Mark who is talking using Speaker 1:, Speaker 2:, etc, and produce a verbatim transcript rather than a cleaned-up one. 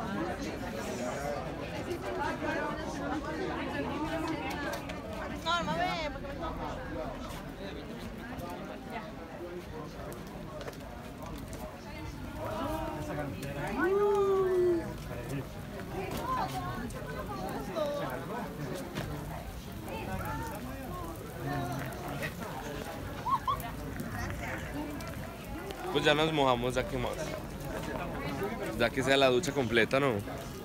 Speaker 1: No, no ve, porque me toca.
Speaker 2: Pues ya nos mojamos, ya que más. Ya que sea la ducha completa, ¿no?